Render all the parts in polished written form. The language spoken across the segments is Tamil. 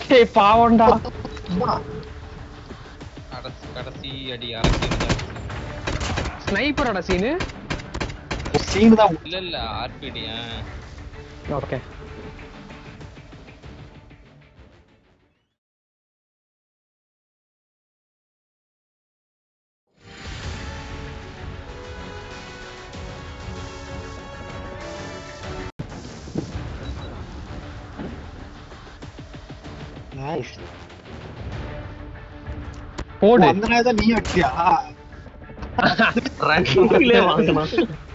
ஏய் பாவம்டா. கடைசி அடி அரசியல் ஸ்னைப்பரோட சீனு. சீன் தான். இல்ல ஆர்பிடி. ஓகே. நைஸ். போடு. அந்த நேரத்துல நீ அடிச்சியா? ரன்னிங்ல வாங்குனான்.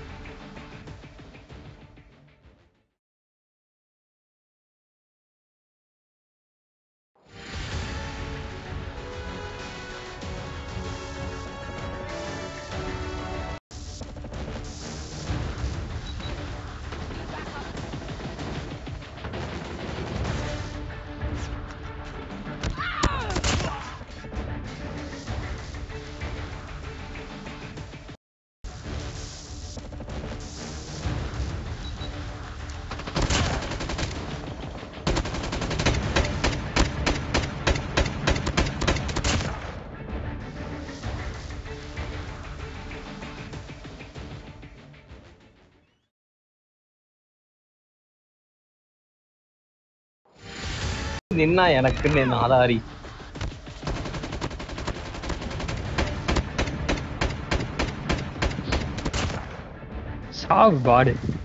நின்னா எனக்குன்னு நாதாரி. சாவு பாடு.